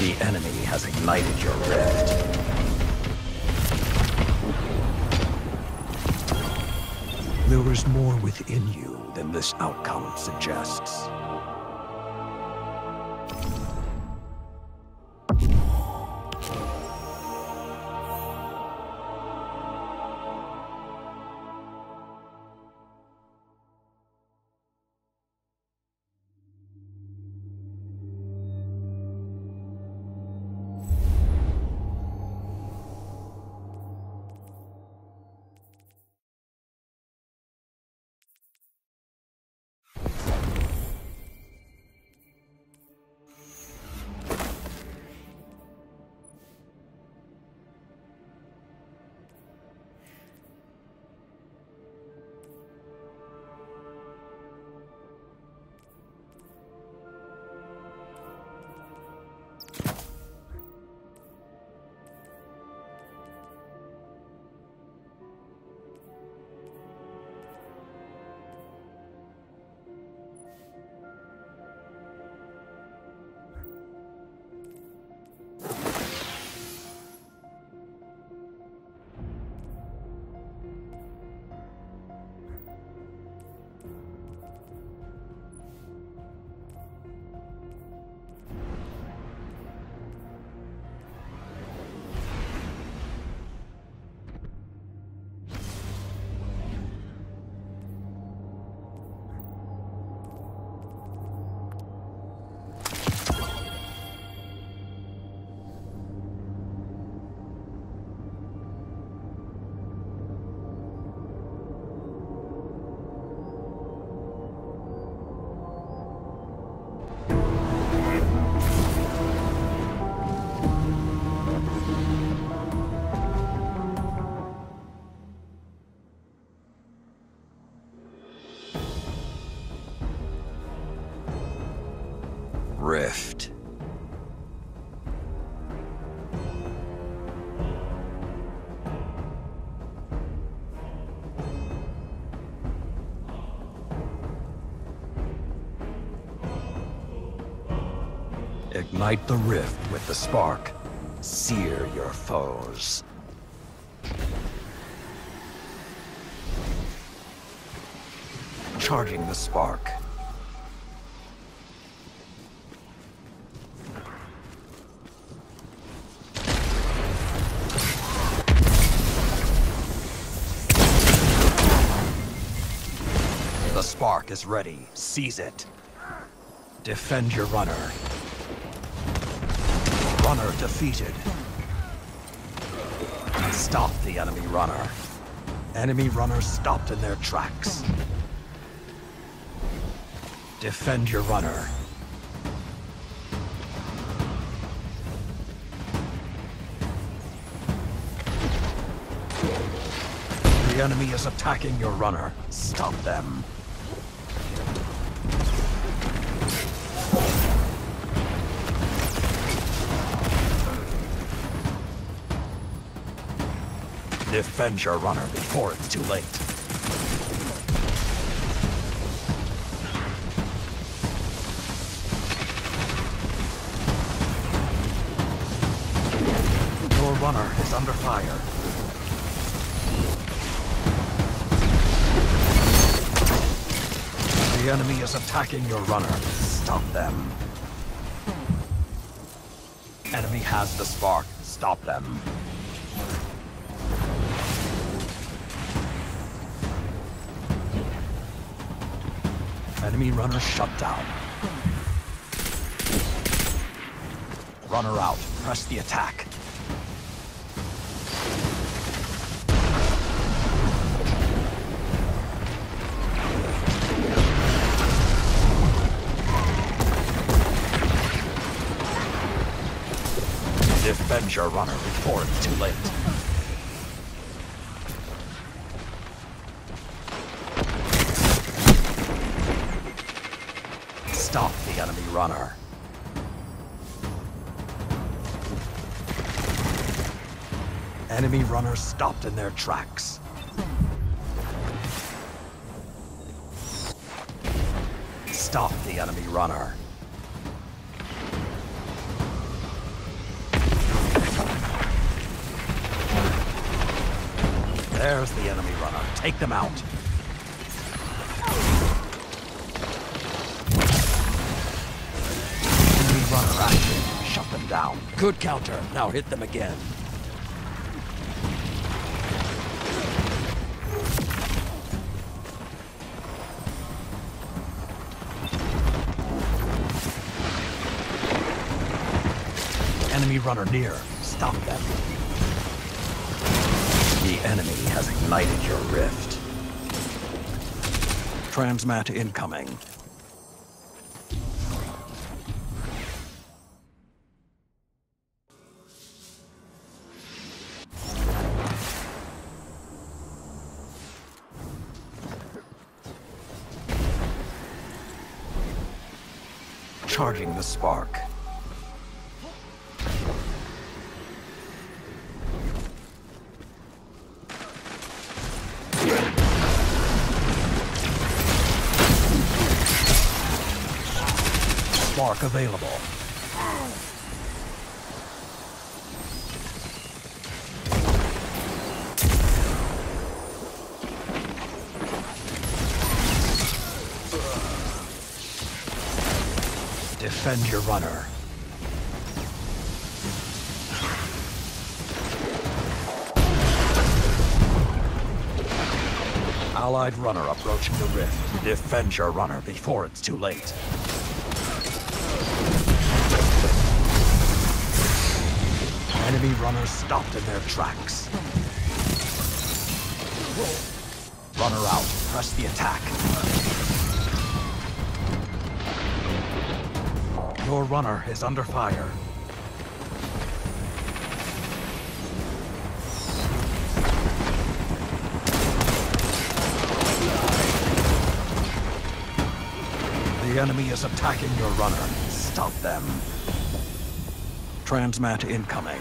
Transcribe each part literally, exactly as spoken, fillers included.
The enemy has ignited your rift. There is more within you than this outcome suggests. Rift. Ignite the rift with the spark. Sear your foes. Charging the spark. The spark is ready. Seize it. Defend your runner. Runner defeated. Stop the enemy runner. Enemy runners stopped in their tracks. Defend your runner. The enemy is attacking your runner. Stop them. Defend your runner before it's too late. Your runner is under fire. The enemy is attacking your runner. Stop them. Enemy has the spark. Stop them. Enemy runner shut down. Runner out. Press the attack. Defend your runner before it's too late. Stop the enemy runner. Enemy runners stopped in their tracks. Stop the enemy runner. There's the enemy runner. Take them out. Enemy runner active. Shut them down. Good counter. Now hit them again. Enemy runner near. Stop them. The enemy has ignited your rift. Transmat incoming. Charging the spark. Spark available. Defend your runner. Allied runner approaching the rift. Defend your runner before it's too late. Enemy runners stopped in their tracks. Runner out. Press the attack. Your runner is under fire. The enemy is attacking your runner. Stop them. Transmat incoming.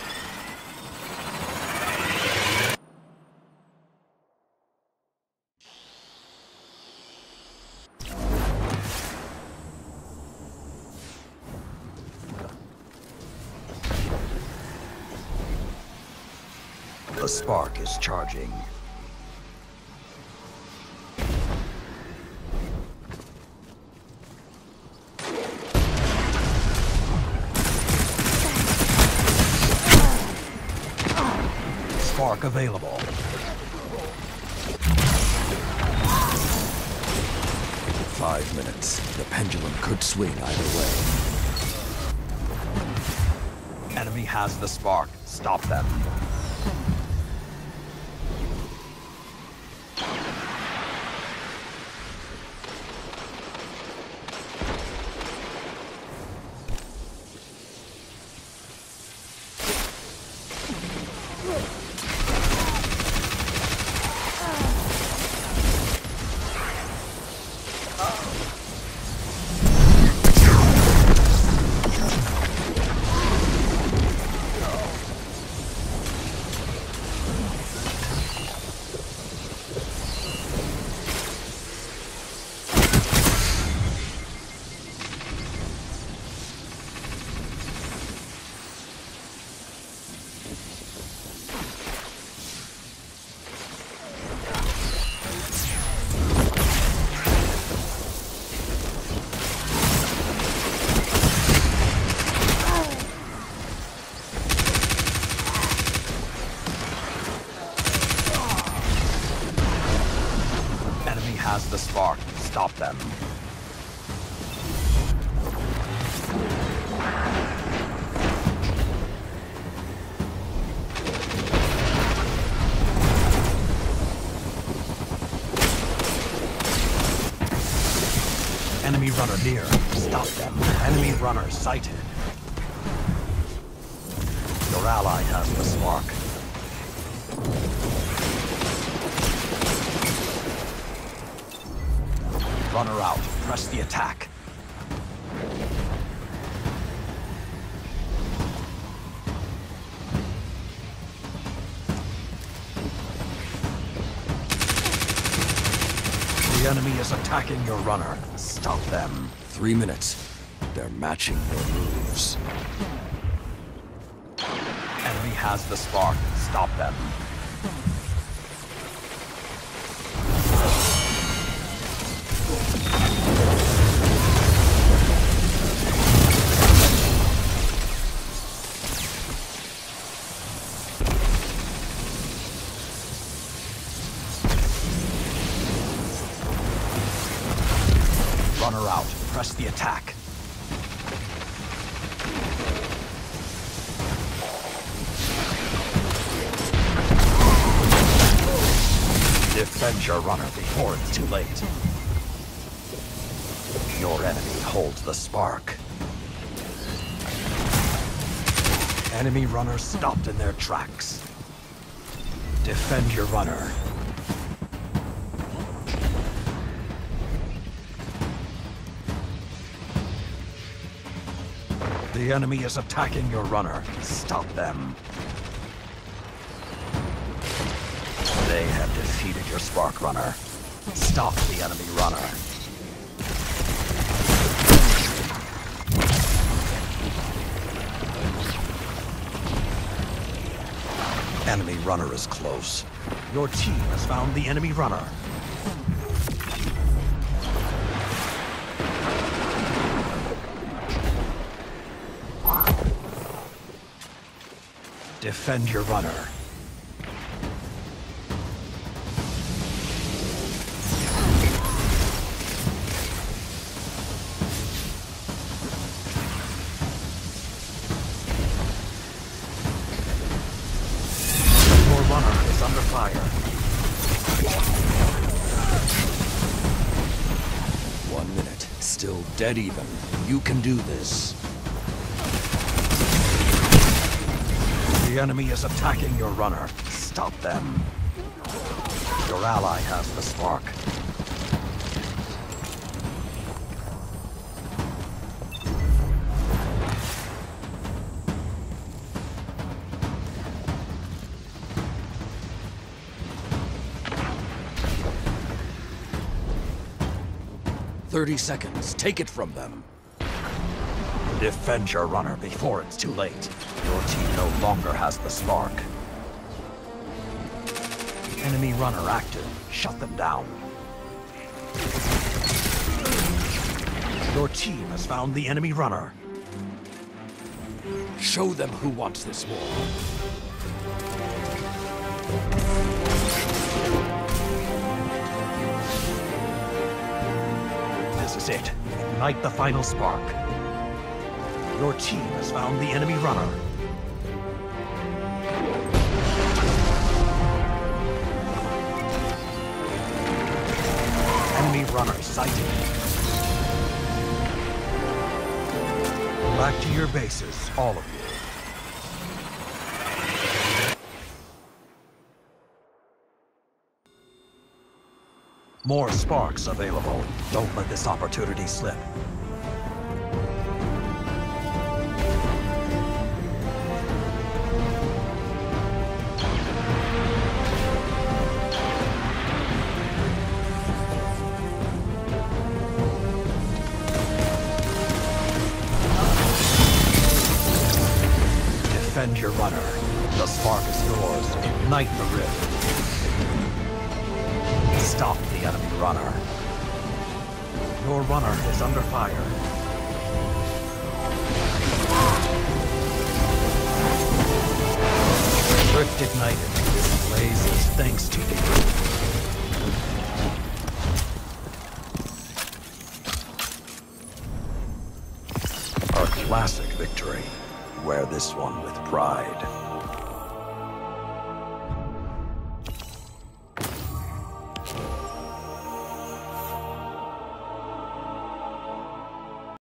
The spark is charging. Spark available. Five minutes. The pendulum could swing either way. Enemy has the spark. Stop them. Has the spark. Stop them. Enemy runner near. Stop them. Enemy runner sighted. Your ally has the spark. Runner out. Press the attack. The enemy is attacking your runner. Stop them. Three minutes. They're matching your moves. Enemy has the spark. Stop them. runner out. Press the attack. Defend your runner before it's too late. Your enemy holds the spark. Enemy runner stopped in their tracks. Defend your runner. The enemy is attacking your runner. Stop them. They have defeated your spark runner. Stop the enemy runner. Enemy runner is close. Your team has found the enemy runner. Defend your runner. Your runner is under fire. One minute. Still dead even. You can do this. The enemy is attacking your runner. Stop them. Your ally has the spark. Thirty seconds. Take it from them. Defend your runner before it's too late. Your team no longer has the spark. Enemy runner active. Shut them down. Your team has found the enemy runner. Show them who wants this war. This is it. Ignite the final spark. Your team has found the enemy runner. Enemy runner sighted. Back to your bases, all of you. More sparks available. Don't let this opportunity slip. Defend your runner. The spark is yours. Ignite the rift. Stop the enemy runner. Your runner is under fire. Rift ignited. This blaze is thanks to you. A classic victory. Wear this one with pride.